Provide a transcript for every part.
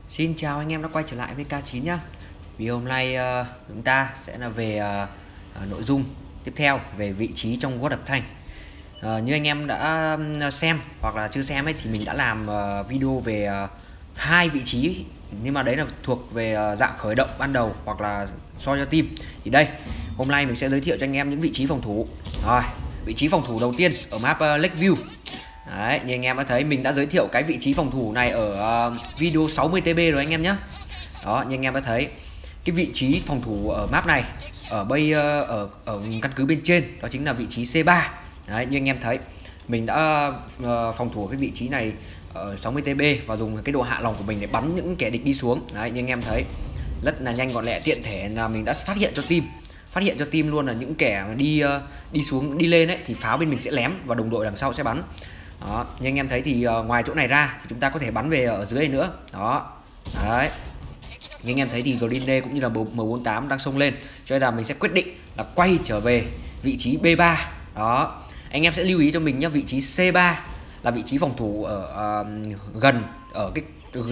Xin chào anh em đã quay trở lại với K9 nhá. Vì hôm nay chúng ta sẽ là về nội dung tiếp theo về vị trí trong World of Tanks. Như anh em đã xem hoặc là chưa xem ấy thì mình đã làm video về hai vị trí, nhưng mà đấy là thuộc về dạng khởi động ban đầu hoặc là soi cho team. Thì đây, hôm nay mình sẽ giới thiệu cho anh em những vị trí phòng thủ. Rồi, vị trí phòng thủ đầu tiên ở map Lakeview. Đấy, như anh em đã thấy mình đã giới thiệu cái vị trí phòng thủ này ở video 60TB rồi anh em nhé. Đó, như anh em đã thấy cái vị trí phòng thủ ở map này ở ở căn cứ bên trên đó chính là vị trí C3. Đấy, như anh em thấy mình đã phòng thủ cái vị trí này ở 60TB và dùng cái độ hạ lòng của mình để bắn những kẻ địch đi xuống. Đấy, như anh em thấy rất là nhanh gọn lẹ tiện thể là mình đã phát hiện cho team luôn là những kẻ mà đi xuống đi lên ấy thì pháo bên mình sẽ lém và đồng đội đằng sau sẽ bắn. Đó, như anh em thấy thì ngoài chỗ này ra thì chúng ta có thể bắn về ở dưới này nữa. Đó. Đấy. Như anh em thấy thì Green Day cũng như là M48 đang xông lên, cho nên là mình sẽ quyết định là quay trở về vị trí B3. Đó. Anh em sẽ lưu ý cho mình nhé, vị trí C3 là vị trí phòng thủ ở gần ở cái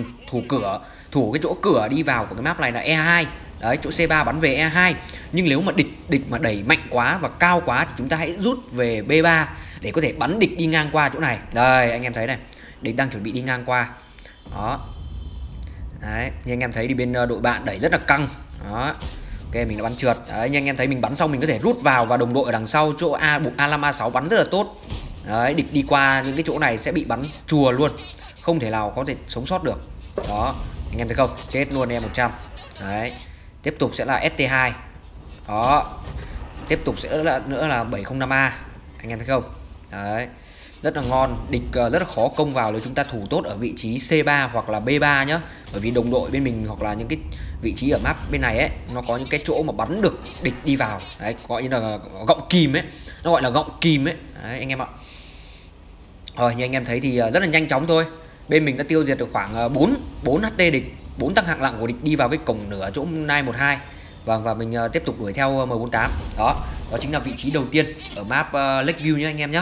thủ cái chỗ cửa đi vào của cái map này là E2. Đấy, chỗ C3 bắn về E2. Nhưng nếu mà địch mà đẩy mạnh quá và cao quá thì chúng ta hãy rút về B3 để có thể bắn địch đi ngang qua chỗ này. Đây, anh em thấy này, địch đang chuẩn bị đi ngang qua. Đó. Đấy, như anh em thấy thì bên đội bạn đẩy rất là căng. Đó. Ok, mình đã bắn trượt. Đấy, như anh em thấy mình bắn xong mình có thể rút vào và đồng đội ở đằng sau chỗ A5 A6 bắn rất là tốt. Đấy, địch đi qua những cái chỗ này sẽ bị bắn chùa luôn, không thể nào có thể sống sót được. Đó, anh em thấy không? Chết luôn em 100. Đấy. Tiếp tục sẽ là ST2. Đó. Tiếp tục sẽ nữa là 705A. Anh em thấy không? Đấy. Rất là ngon, địch rất là khó công vào nếu chúng ta thủ tốt ở vị trí C3 hoặc là B3 nhá. Bởi vì đồng đội bên mình hoặc là những cái vị trí ở map bên này ấy, nó có những cái chỗ mà bắn được địch đi vào. Đấy, gọi như là gọng kìm ấy. Nó gọi là gọng kìm ấy. Đấy, anh em ạ. Rồi, như anh em thấy thì rất là nhanh chóng thôi. Bên mình đã tiêu diệt được khoảng 4 HT địch, 4 tăng hạng nặng của địch đi vào cái cổng nửa chỗ 912. Vâng, và mình tiếp tục đuổi theo M48. Đó, đó chính là vị trí đầu tiên ở map Lakeview nhé anh em nhé.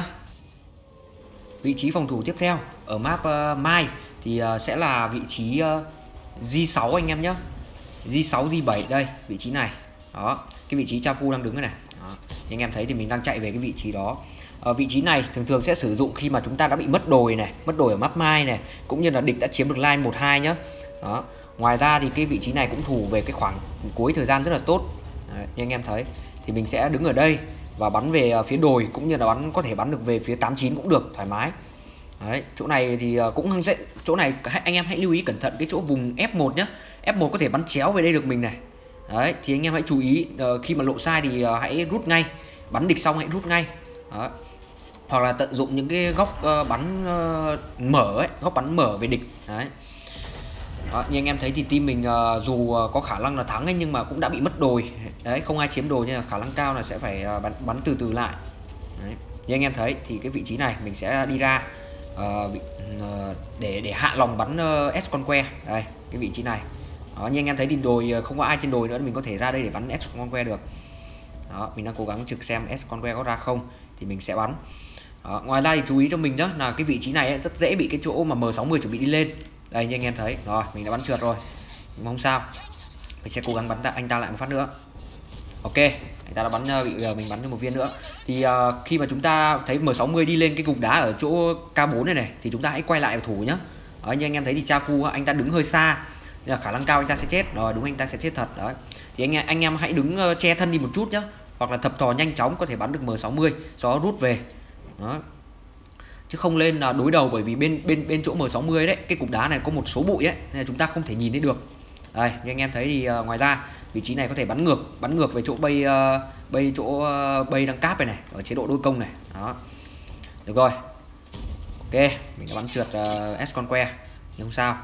Vị trí phòng thủ tiếp theo ở map Mai thì sẽ là vị trí G6 anh em nhé. G6 G7 đây, vị trí này. Đó, cái vị trí Chapu đang đứng này. Đó. Thì anh em thấy thì mình đang chạy về cái vị trí đó. Vị trí này thường sẽ sử dụng khi mà chúng ta đã bị mất đồi này, mất đồi ở map Mai này, cũng như là địch đã chiếm được line 1-2 nhá. Đó. Ngoài ra thì cái vị trí này cũng thủ về cái khoảng cuối thời gian rất là tốt. Đấy, như anh em thấy thì mình sẽ đứng ở đây và bắn về phía đồi, cũng như là có thể bắn được về phía 89 cũng được thoải mái. Đấy, chỗ này thì cũng sẽ chỗ này anh em hãy lưu ý cẩn thận cái chỗ vùng F1 nhé. F1 có thể bắn chéo về đây được mình này. Đấy, thì anh em hãy chú ý khi mà lộ sai thì hãy rút ngay, bắn địch xong hãy rút ngay. Đó. Hoặc là tận dụng những cái góc bắn mở ấy, góc bắn mở về địch. Đấy. Đó, như anh em thấy thì team mình dù có khả năng là thắng ấy, nhưng mà cũng đã bị mất đồi. Đấy, không ai chiếm đồi nên là khả năng cao là sẽ phải bắn từ từ lại. Đấy. Như anh em thấy thì cái vị trí này mình sẽ đi ra để hạ lòng bắn S-Conquer. Đây, cái vị trí này. Đó, như anh em thấy thì đồi không có ai trên đồi nữa, mình có thể ra đây để bắn S-Conquer được. Đó, mình đang cố gắng trực xem S-Conquer có ra không thì mình sẽ bắn. Đó, ngoài ra thì chú ý cho mình đó là cái vị trí này ấy, rất dễ bị cái chỗ mà M60 chuẩn bị đi lên. Đây, như anh em thấy, rồi mình đã bắn trượt rồi, nhưng mà không sao, mình sẽ cố gắng bắn anh ta lại một phát nữa. Ok, anh ta đã bắn mình bắn cho một viên nữa. Thì khi mà chúng ta thấy M60 đi lên cái cục đá ở chỗ K4 này thì chúng ta hãy quay lại thủ nhá. Đó, như anh em thấy thì Chafu anh ta đứng hơi xa, nên là khả năng cao anh ta sẽ chết. Rồi, đúng, anh ta sẽ chết thật đấy. Thì anh em hãy đứng che thân đi một chút nhá, hoặc là thập thò nhanh chóng có thể bắn được M60 sau đó rút về. Đó. Chứ không lên là đối đầu, bởi vì bên chỗ M60 đấy, cái cục đá này có một số bụi ấy, nên là chúng ta không thể nhìn thấy được. Đây, như anh em thấy thì ngoài ra vị trí này có thể bắn ngược về chỗ bay đang cáp này ở chế độ đôi công này. Đó. Được rồi. Ok, mình đã bắn trượt S-Conquer nhưng không sao.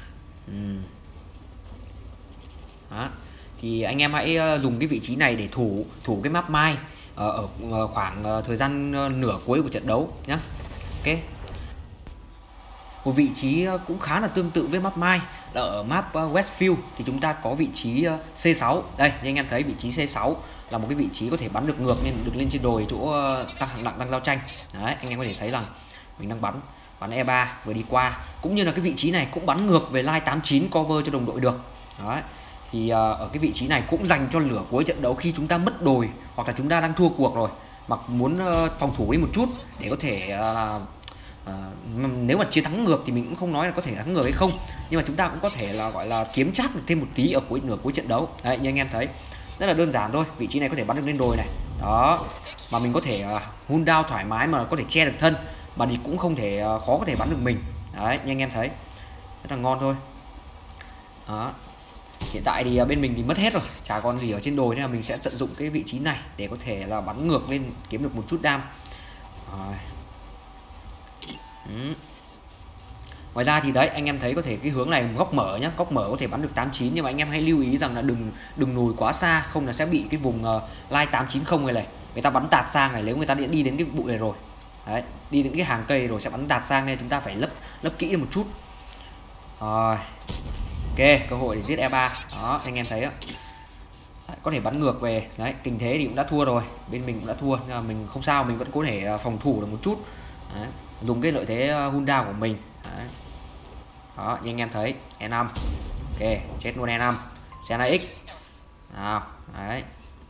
Đó. Thì anh em hãy dùng cái vị trí này để thủ cái map Mai ở khoảng thời gian nửa cuối của trận đấu nhé. Ok. Một vị trí cũng khá là tương tự với map Mai là ở map Westfield thì chúng ta có vị trí C6. Đây, như anh em thấy vị trí C6 là một cái vị trí có thể bắn được ngược nên được lên trên đồi chỗ tăng hạng nặng đang giao tranh. Đấy, anh em có thể thấy rằng mình đang bắn bắn E3 vừa đi qua, cũng như là cái vị trí này cũng bắn ngược về line 89 cover cho đồng đội được. Đấy. Thì ở cái vị trí này cũng dành cho lửa cuối trận đấu khi chúng ta mất đồi hoặc là chúng ta đang thua cuộc rồi mà muốn phòng thủ đi một chút để có thể nếu mà chiến thắng ngược thì mình cũng không nói là có thể thắng ngược hay không, nhưng mà chúng ta cũng có thể là gọi là kiếm chắc được thêm một tí ở nửa cuối trận đấu. Đấy, như anh em thấy rất là đơn giản thôi. Vị trí này có thể bắn được lên đồi này, đó, mà mình có thể hold down thoải mái mà có thể che được thân, mà thì cũng không thể khó có thể bắn được mình. Đấy, như anh em thấy rất là ngon thôi. Đó. Hiện tại thì bên mình thì mất hết rồi, chả còn gì ở trên đồi, nên là mình sẽ tận dụng cái vị trí này để có thể là bắn ngược lên kiếm được một chút đam. Ngoài ra thì đấy, anh em thấy có thể cái hướng này góc mở nhá, góc mở có thể bắn được 89, nhưng mà anh em hãy lưu ý rằng là đừng lùi quá xa, không là sẽ bị cái vùng line 890 này người ta bắn tạt sang này, nếu người ta đi đến cái bụi này rồi. Đấy, đi đến cái hàng cây rồi sẽ bắn tạt sang, nên chúng ta phải lấp kỹ một chút. Rồi. Ok, cơ hội để giết E3. Đó, anh em thấy á. Có thể bắn ngược về. Đấy, tình thế thì cũng đã thua rồi, bên mình cũng đã thua, nhưng mà mình không sao, mình vẫn có thể phòng thủ được một chút. Đấy, dùng cái lợi thế Honda của mình. Đấy. Đó, như anh em thấy E5. Ok, chết luôn E5. Senna X. Nào, đấy.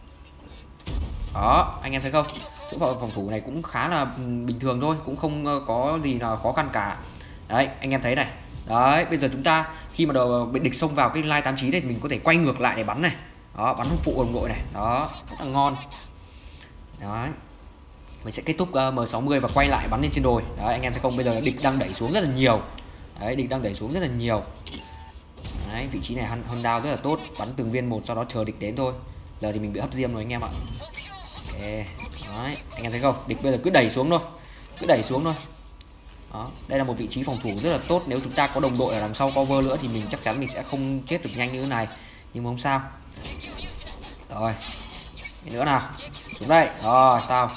Đó, anh em thấy không? Chỗ phòng thủ này cũng khá là bình thường thôi, cũng không có gì là khó khăn cả. Đấy, anh em thấy này. Đấy, bây giờ chúng ta khi mà bị địch xông vào cái line 89 này thì mình có thể quay ngược lại để bắn này. Đó, bắn phụ đồng đội này. Đó, rất là ngon. Đấy. Mình sẽ kết thúc M60 và quay lại bắn lên trên đồi. Đấy, anh em thấy không? Bây giờ địch đang đẩy xuống rất là nhiều. Đấy, địch đang đẩy xuống rất là nhiều. Đấy, vị trí này hunt down rất là tốt, bắn từng viên một, sau đó chờ địch đến thôi. Giờ thì mình bị hấp diêm rồi anh em ạ. Ok. Đấy, anh em thấy không? Địch bây giờ cứ đẩy xuống thôi. Cứ đẩy xuống thôi. Đó, đây là một vị trí phòng thủ rất là tốt. Nếu chúng ta có đồng đội ở đằng sau cover nữa thì mình chắc chắn mình sẽ không chết được nhanh như thế này, nhưng mà không sao. Rồi, cái nữa nào, xuống đây. Rồi, sao?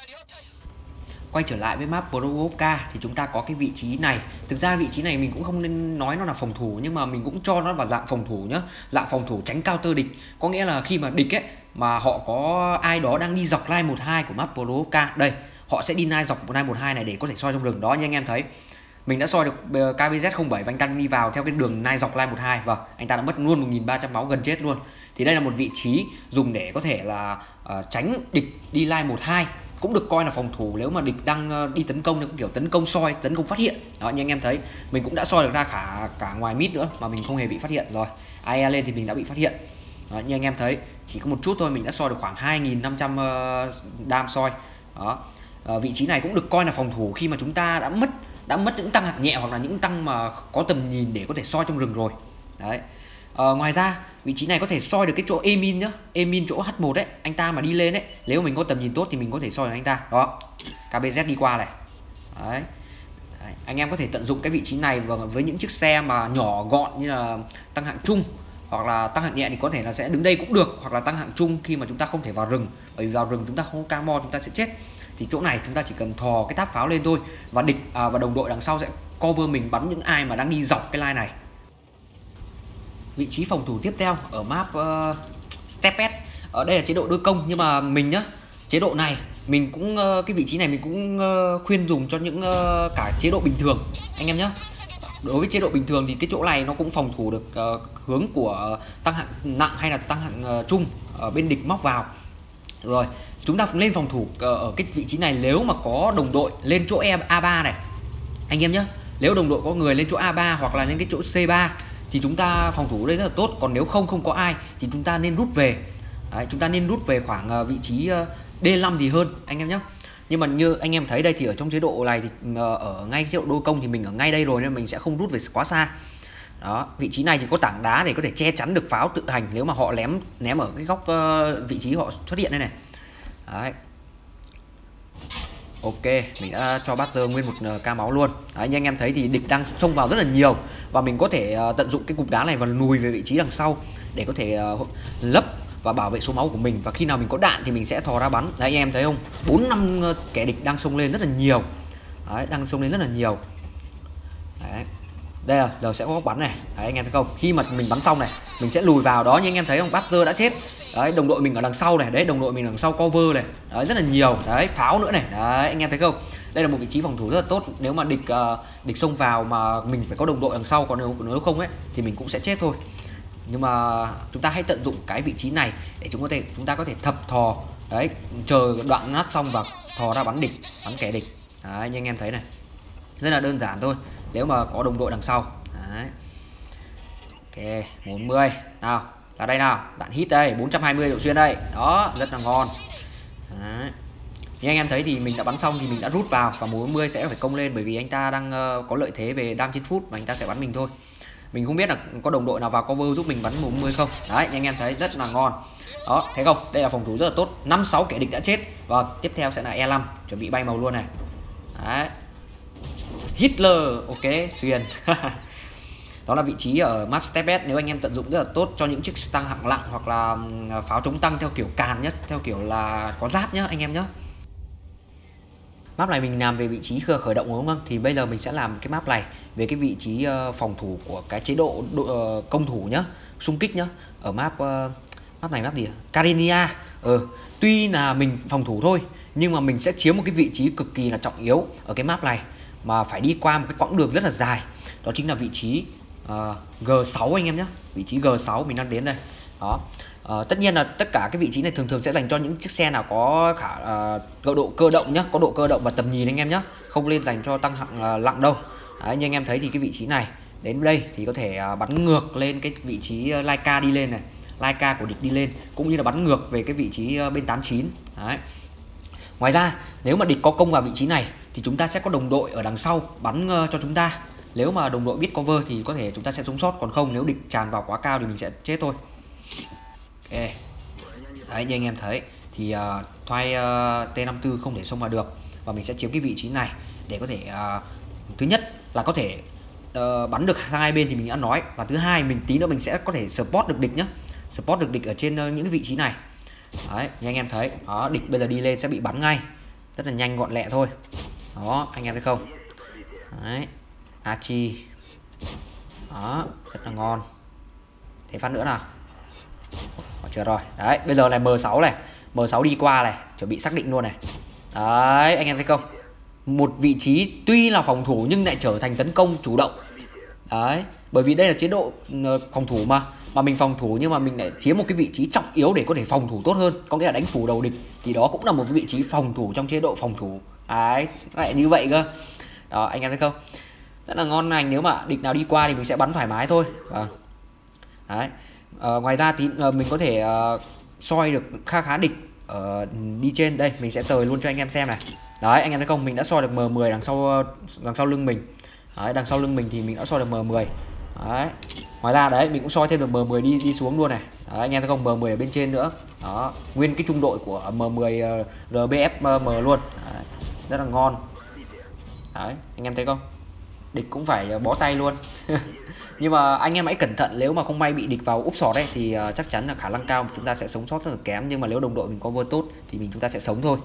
Quay trở lại với map Provoka thì chúng ta có cái vị trí này. Thực ra vị trí này mình cũng không nên nói nó là phòng thủ, nhưng mà mình cũng cho nó vào dạng phòng thủ nhá. Dạng phòng thủ tránh counter địch. Có nghĩa là khi mà địch ấy mà họ có ai đó đang đi dọc line 12 của map Provoka, đây, họ sẽ đi line dọc line 12 này để có thể soi trong rừng đó. Như anh em thấy, mình đã soi được KBZ07 và anh ta đi vào theo cái đường line dọc line 12. Vâng, anh ta đã mất luôn 1300 máu, gần chết luôn. Thì đây là một vị trí dùng để có thể là tránh địch đi line 12, cũng được coi là phòng thủ nếu mà địch đang đi tấn công, cũng kiểu tấn công soi, tấn công phát hiện. Đó, như anh em thấy, mình cũng đã soi được ra cả ngoài mid nữa mà mình không hề bị phát hiện rồi. AE lên thì mình đã bị phát hiện. Đó, như anh em thấy, chỉ có một chút thôi mình đã soi được khoảng 2500 đam soi. Đó. Vị trí này cũng được coi là phòng thủ khi mà chúng ta đã mất những tăng hạng nhẹ hoặc là những tăng mà có tầm nhìn để có thể soi trong rừng rồi. Đấy. Ngoài ra vị trí này có thể soi được cái chỗ Emin nhá, Emin chỗ H1 đấy, anh ta mà đi lên đấy, nếu mình có tầm nhìn tốt thì mình có thể soi được anh ta. Đó, KBZ đi qua này. Đấy. Đấy, anh em có thể tận dụng cái vị trí này với những chiếc xe mà nhỏ gọn như là tăng hạng trung hoặc là tăng hạng nhẹ thì có thể là sẽ đứng đây cũng được, hoặc là tăng hạng trung khi mà chúng ta không thể vào rừng, bởi vì vào rừng chúng ta không có camo chúng ta sẽ chết. Thì chỗ này chúng ta chỉ cần thò cái tháp pháo lên thôi, và địch và đồng đội đằng sau sẽ cover mình, bắn những ai mà đang đi dọc cái line này. Vị trí phòng thủ tiếp theo ở map Stepet, ở đây là chế độ đôi công, nhưng mà mình nhá, chế độ này mình cũng cái vị trí này mình cũng khuyên dùng cho những cả chế độ bình thường anh em nhé. Đối với chế độ bình thường thì cái chỗ này nó cũng phòng thủ được hướng của tăng hạng nặng hay là tăng hạng trung ở bên địch móc vào. Rồi chúng ta lên phòng thủ ở cái vị trí này nếu mà có đồng đội lên chỗ A3 này anh em nhé. Nếu đồng đội có người lên chỗ A3 hoặc là lên cái chỗ C3 thì chúng ta phòng thủ đây rất là tốt. Còn nếu không có ai thì chúng ta nên rút về. Đấy, chúng ta nên rút về khoảng vị trí D5 thì hơn anh em nhé. Nhưng mà như anh em thấy đây thì ở trong chế độ này thì ở ngay chế độ đôi công thì mình ở ngay đây rồi, nên mình sẽ không rút về quá xa. Đó, vị trí này thì có tảng đá để có thể che chắn được pháo tự hành nếu mà họ ném ở cái góc vị trí họ xuất hiện đây này. Đấy. Ok, mình đã cho Badger nguyên một ca máu luôn. Đấy, như anh em thấy thì địch đang xông vào rất là nhiều, và mình có thể tận dụng cái cục đá này và lùi về vị trí đằng sau để có thể lấp và bảo vệ số máu của mình, và khi nào mình có đạn thì mình sẽ thò ra bắn. Đấy, anh em thấy không, 4-5 kẻ địch đang xông lên rất là nhiều. Đấy, đang xông lên rất là nhiều. Đấy. Đây là giờ sẽ có góc bắn này. Đấy anh em thấy không? Khi mà mình bắn xong này, mình sẽ lùi vào đó, như anh em thấy không? Badger đã chết. Đấy, đồng đội mình ở đằng sau này, đấy đồng đội mình ở đằng sau cover này. Đấy rất là nhiều. Đấy, pháo nữa này. Đấy anh em thấy không? Đây là một vị trí phòng thủ rất là tốt. Nếu mà địch xông vào mà mình phải có đồng đội đằng sau, còn nếu không ấy thì mình cũng sẽ chết thôi. Nhưng mà chúng ta hãy tận dụng cái vị trí này để chúng ta có thể thập thò. Đấy, chờ đoạn nát xong và thò ra bắn địch, bắn kẻ địch. Đấy, như anh em thấy này. Rất là đơn giản thôi. Nếu mà có đồng đội đằng sau. Đấy. Ok, 40. Nào, ra đây nào. Bạn hit đây, 420 độ xuyên đây. Đó, rất là ngon. Đấy. Như anh em thấy thì mình đã bắn xong thì mình đã rút vào và 40 sẽ phải công lên, bởi vì anh ta đang có lợi thế về đam 9 phút và anh ta sẽ bắn mình thôi. Mình không biết là có đồng đội nào vào cover giúp mình bắn 40 không. Đấy, như anh em thấy rất là ngon. Đó, thấy không? Đây là phòng thủ rất là tốt. 5-6 kẻ địch đã chết. Vâng, tiếp theo sẽ là E5, chuẩn bị bay màu luôn này. Đấy. Hitler, ok, xuyên. Đó là vị trí ở map Stepbed, nếu anh em tận dụng rất là tốt cho những chiếc tăng hạng nặng hoặc là pháo chống tăng theo kiểu càn nhất, theo kiểu là có giáp nhá anh em nhá. Map này mình làm về vị trí khởi động đúng không? Thì bây giờ mình sẽ làm cái map này về cái vị trí phòng thủ của cái chế độ công thủ nhá, xung kích nhá. Ở map này map gì? Carinia. Tuy là mình phòng thủ thôi, nhưng mà mình sẽ chiếm một cái vị trí cực kỳ là trọng yếu ở cái map này, mà phải đi qua một cái quãng đường rất là dài. Đó chính là vị trí G6 anh em nhé. Vị trí G6 mình đang đến đây. Đó. Tất nhiên là tất cả cái vị trí này thường sẽ dành cho những chiếc xe nào có độ cơ động nhé, có độ cơ động và tầm nhìn anh em nhé, không nên dành cho tăng hạng nặng đâu. Đấy, như anh em thấy thì cái vị trí này đến đây thì có thể bắn ngược lên cái vị trí Laika đi lên này, Laika của địch đi lên, cũng như là bắn ngược về cái vị trí bên 89. Đấy. Ngoài ra nếu mà địch có công vào vị trí này thì chúng ta sẽ có đồng đội ở đằng sau bắn cho chúng ta. Nếu mà đồng đội biết cover thì có thể chúng ta sẽ sống sót, còn không nếu địch tràn vào quá cao thì mình sẽ chết thôi. Ok. Đấy, như anh em thấy thì thoai T54 không thể xông vào được, và mình sẽ chiếm cái vị trí này để có thể thứ nhất là có thể bắn được sang hai bên thì mình đã nói, và thứ hai mình tí nữa mình sẽ có thể support được địch nhá, support được địch ở trên những cái vị trí này. Đấy, như anh em thấy đó, địch bây giờ đi lên sẽ bị bắn ngay, rất là nhanh gọn lẹ thôi. Đó, anh em thấy không? Đấy, Archie. Đó, rất là ngon. Thế phát nữa nào. Chưa rồi. Đấy, bây giờ là M6 này, M6 đi qua này, chuẩn bị xác định luôn này. Đấy, anh em thấy không? Một vị trí tuy là phòng thủ nhưng lại trở thành tấn công chủ động. Đấy, bởi vì đây là chế độ phòng thủ mà mình phòng thủ nhưng mà mình lại chiếm một cái vị trí trọng yếu để có thể phòng thủ tốt hơn, có nghĩa là đánh phủ đầu địch, thì đó cũng là một vị trí phòng thủ trong chế độ phòng thủ. Đấy, lại như vậy cơ. Đó, anh em thấy không? Rất là ngon lành, nếu mà địch nào đi qua thì mình sẽ bắn thoải mái thôi. Đấy. Ngoài ra thì mình có thể soi được khá địch đi trên đây, mình sẽ tời luôn cho anh em xem này. Đấy, anh em thấy không, mình đã soi được M10 đằng sau lưng mình. Đấy, đằng sau lưng mình thì mình đã soi được M10. Đấy. Ngoài ra đấy mình cũng soi thêm được M10 đi xuống luôn này. Đấy, anh em thấy không, M10 ở bên trên nữa. Đó, nguyên cái trung đội của M10 RBFM luôn. Đấy, rất là ngon. Đấy, anh em thấy không? Địch cũng phải bó tay luôn. Nhưng mà anh em hãy cẩn thận, nếu mà không may bị địch vào úp sọt đấy thì chắc chắn là khả năng cao chúng ta sẽ sống sót rất là kém, nhưng mà nếu đồng đội mình cover tốt thì chúng ta sẽ sống thôi.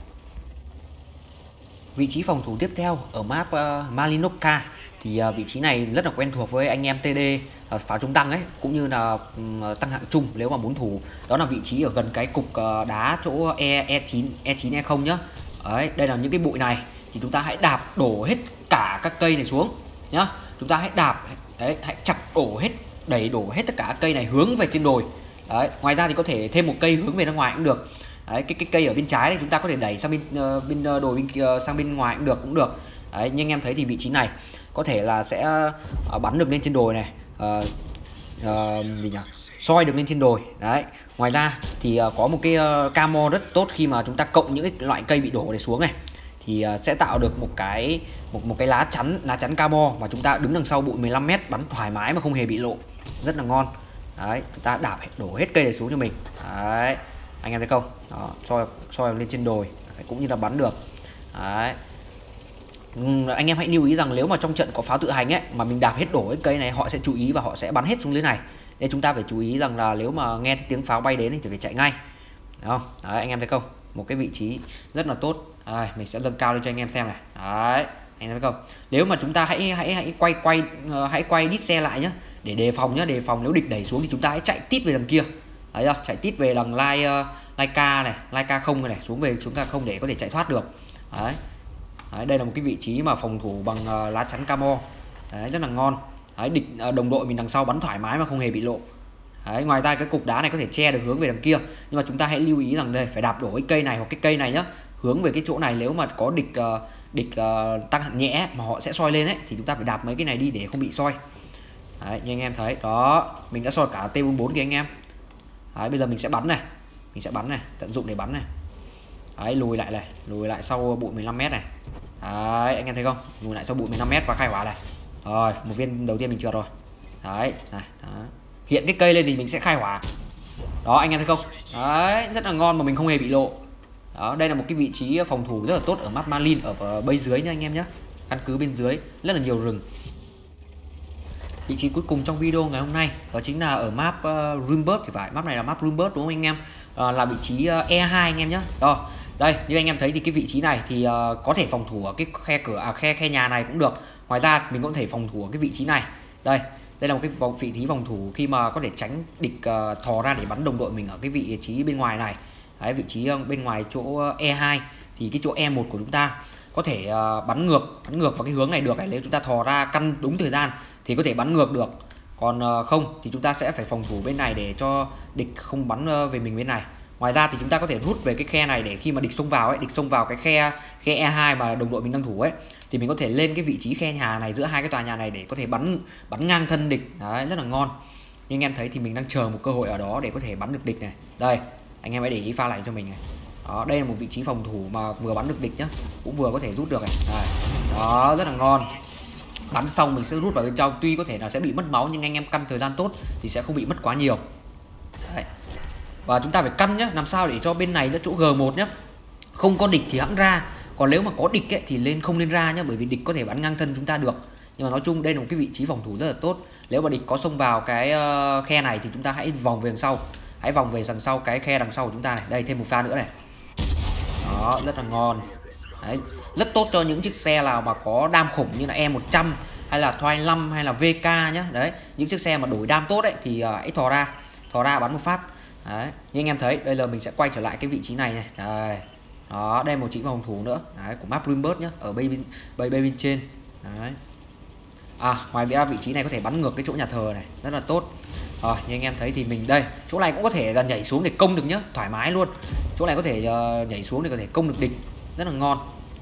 Vị trí phòng thủ tiếp theo ở map Malinovka thì vị trí này rất là quen thuộc với anh em TD pháo chống tăng ấy, cũng như là tăng hạng chung nếu mà muốn thủ. Đó là vị trí ở gần cái cục đá chỗ E9 E0 nhá. Đấy, đây là những cái bụi này thì chúng ta hãy đạp đổ hết cả các cây này xuống nhá. Chúng ta hãy đạp đấy, hãy chặt đổ hết, đẩy đổ hết tất cả các cây này hướng về trên đồi. Đấy, ngoài ra thì có thể thêm một cây hướng về ra ngoài cũng được. Đấy, cái cây ở bên trái này chúng ta có thể đẩy sang bên đồi bên kia, sang bên ngoài cũng được. Đấy, nhưng anh em thấy thì vị trí này có thể là sẽ bắn được lên trên đồi này, gì nhỉ? Soi được lên trên đồi. Đấy, ngoài ra thì có một cái camo rất tốt, khi mà chúng ta cộng những cái loại cây bị đổ này xuống này thì sẽ tạo được một cái lá chắn camo mà chúng ta đứng đằng sau bụi 15m bắn thoải mái mà không hề bị lộ, rất là ngon. Đấy, chúng ta đổ hết cây này xuống cho mình. Đấy, anh em thấy không? Đó, soi lên trên đồi. Đấy, cũng như là bắn được. Đấy. Anh em hãy lưu ý rằng nếu mà trong trận có pháo tự hành ấy mà mình đạp hết đổ cái cây này, họ sẽ chú ý và họ sẽ bắn hết xuống dưới này. Nên chúng ta phải chú ý rằng là nếu mà nghe tiếng pháo bay đến thì phải chạy ngay. Đúng không? Đấy, anh em thấy không? Một cái vị trí rất là tốt. Mình sẽ nâng cao lên cho anh em xem này. Đấy, anh thấy không? Nếu mà chúng ta hãy quay đít xe lại nhá, để đề phòng nhá, đề phòng nếu địch đẩy xuống thì chúng ta hãy chạy tít về đằng kia. Đấy chưa? Chạy tít về đằng lai K không này, xuống về chúng ta không để có thể chạy thoát được. Đấy. Đấy, đây là một cái vị trí mà phòng thủ bằng lá chắn camo. Đấy, rất là ngon. Đấy, địch đồng đội mình đằng sau bắn thoải mái mà không hề bị lộ. Đấy, ngoài ra cái cục đá này có thể che được hướng về đằng kia, nhưng mà chúng ta hãy lưu ý rằng đây phải đạp đổ cái cây này hoặc cái cây này nhá, hướng về cái chỗ này. Nếu mà có địch tăng hạng nhẹ mà họ sẽ soi lên ấy thì chúng ta phải đạp mấy cái này đi để không bị soi. Đấy, như anh em thấy đó, mình đã soi cả T44 kìa anh em. Đấy, bây giờ mình sẽ bắn này, tận dụng để bắn này. Đấy, lùi lại sau bụi 15m này. Đấy, anh em thấy không? Lùi lại sau bụi 15m và khai hỏa này. Rồi, một viên đầu tiên mình trượt rồi. Đấy, này, đó. Hiện cái cây lên thì mình sẽ khai hỏa. Đó, anh em thấy không? Đấy, rất là ngon mà mình không hề bị lộ. Đó, đây là một cái vị trí phòng thủ rất là tốt ở map Marlin, ở bên dưới nha anh em nhé. Căn cứ bên dưới rất là nhiều rừng. Vị trí cuối cùng trong video ngày hôm nay đó chính là ở map Ruinberg thì phải. Map này là map Ruinberg đúng không anh em? Là vị trí E2 anh em nhé. Đó, đây như anh em thấy thì cái vị trí này thì có thể phòng thủ ở cái khe cửa khe nhà này cũng được. Ngoài ra mình cũng có thể phòng thủ ở cái vị trí này. Đây là một cái vị trí phòng thủ khi mà có thể tránh địch thò ra để bắn đồng đội mình ở cái vị trí bên ngoài này. Đấy, vị trí bên ngoài chỗ E2 thì cái chỗ E1 của chúng ta có thể bắn ngược vào cái hướng này được này. Nếu chúng ta thò ra căn đúng thời gian thì có thể bắn ngược được, còn không thì chúng ta sẽ phải phòng thủ bên này để cho địch không bắn về mình bên này. Ngoài ra thì chúng ta có thể rút về cái khe này để khi mà địch xông vào cái khe E2 mà đồng đội mình đang thủ ấy, thì mình có thể lên cái vị trí khe nhà này, giữa hai cái tòa nhà này để có thể bắn ngang thân địch. Đấy, rất là ngon. Nhưng anh em thấy thì mình đang chờ một cơ hội ở đó để có thể bắn được địch này. Đây, anh em hãy để ý pha lại cho mình này. Đó, đây là một vị trí phòng thủ mà vừa bắn được địch nhá, cũng vừa có thể rút được này. Đây. Đó, rất là ngon. Bắn xong mình sẽ rút vào bên trong, tuy có thể là sẽ bị mất máu nhưng anh em căn thời gian tốt thì sẽ không bị mất quá nhiều. Đấy. Và chúng ta phải căn nhá, làm sao để cho bên này là chỗ G1 nhá, không có địch thì hẵng ra, còn nếu mà có địch ấy, thì không nên ra nhá, bởi vì địch có thể bắn ngang thân chúng ta được. Nhưng mà nói chung đây là một cái vị trí phòng thủ rất là tốt. Nếu mà địch có xông vào cái khe này thì chúng ta hãy vòng về đằng sau, đằng sau cái khe đằng sau của chúng ta này. Đây, thêm một pha nữa này. Đó, rất là ngon. Đấy, rất tốt cho những chiếc xe nào mà có đam khủng như là E100 hay là Thoi 5 hay là VK nhá. Đấy, những chiếc xe mà đổi đam tốt ấy thì hãy thò ra bắn một phát. Đấy, như anh em thấy, đây là mình sẽ quay trở lại cái vị trí này này. Đây. Đó, đây một chỉ phòng thủ nữa. Đấy, của map Ruinberg nhá, ở bên trên. Đấy. Ngoài ra vị trí này có thể bắn ngược cái chỗ nhà thờ này, rất là tốt. Rồi, như anh em thấy thì mình đây, chỗ này cũng có thể là nhảy xuống để công được nhá, thoải mái luôn. Chỗ này có thể nhảy xuống để có thể công được địch, rất là ngon.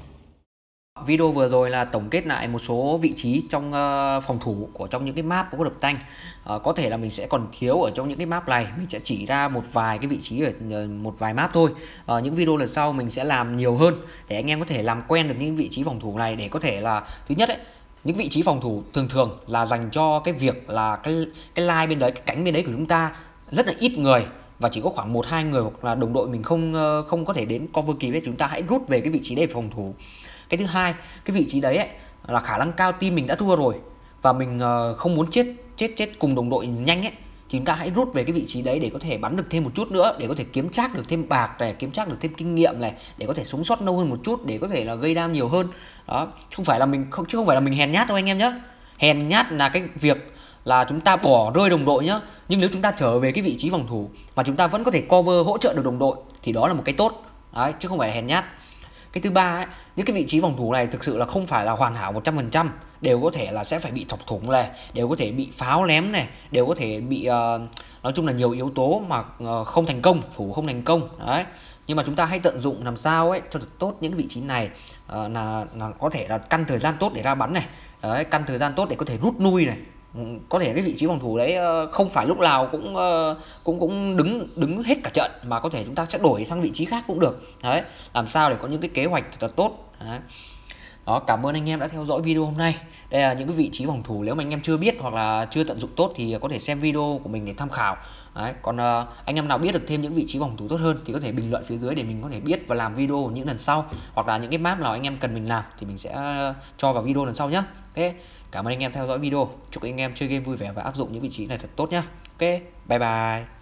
Video vừa rồi là tổng kết lại một số vị trí trong phòng thủ trong những cái map có đập tanh. Có thể là mình sẽ còn thiếu ở trong những cái map này, mình sẽ chỉ ra một vài cái vị trí ở một vài map thôi. Những video lần sau mình sẽ làm nhiều hơn để anh em có thể làm quen được những vị trí phòng thủ này, để có thể là thứ nhất ấy, những vị trí phòng thủ thường là dành cho cái việc là cái line bên đấy, cái cánh bên đấy của chúng ta rất là ít người và chỉ có khoảng 1-2 người, hoặc là đồng đội mình không có thể đến cover kịp ấy, chúng ta hãy rút về cái vị trí để phòng thủ. Cái thứ hai, cái vị trí đấy ấy, là khả năng cao team mình đã thua rồi và mình không muốn chết cùng đồng đội nhanh ấy, thì chúng ta hãy rút về cái vị trí đấy để có thể bắn được thêm một chút nữa, để có thể kiếm trác được thêm bạc này, kiếm trác được thêm kinh nghiệm này, để có thể sống sót lâu hơn một chút, để có thể là gây đam nhiều hơn. Đó, không phải là mình hèn nhát đâu anh em nhé. Hèn nhát là cái việc là chúng ta bỏ rơi đồng đội nhá. Nhưng nếu chúng ta trở về cái vị trí phòng thủ mà chúng ta vẫn có thể cover hỗ trợ được đồng đội thì đó là một cái tốt. Đấy, chứ không phải là hèn nhát. Cái thứ ba ấy, những cái vị trí phòng thủ này thực sự là không phải là hoàn hảo 100%, đều có thể là sẽ phải bị thọc thủng này, đều có thể bị pháo ném này, đều có thể bị nói chung là nhiều yếu tố mà không thành công, thủ không thành công. Đấy. Nhưng mà chúng ta hãy tận dụng làm sao ấy cho được tốt những cái vị trí này, là có thể là căn thời gian tốt để ra bắn này. Đấy, căn thời gian tốt để có thể rút lui này. Có thể cái vị trí phòng thủ đấy không phải lúc nào cũng đứng hết cả trận, mà có thể chúng ta sẽ đổi sang vị trí khác cũng được. Đấy, làm sao để có những cái kế hoạch thật là tốt. Đấy. Đó, cảm ơn anh em đã theo dõi video hôm nay. Đây là những cái vị trí phòng thủ, nếu mà anh em chưa biết hoặc là chưa tận dụng tốt thì có thể xem video của mình để tham khảo. Đấy, còn anh em nào biết được thêm những vị trí phòng thủ tốt hơn thì có thể bình luận phía dưới để mình có thể biết và làm video những lần sau, hoặc là những cái map nào anh em cần mình làm thì mình sẽ cho vào video lần sau nhé. Ok, cảm ơn anh em theo dõi video, chúc anh em chơi game vui vẻ và áp dụng những vị trí này thật tốt nhé. Ok, bye bye.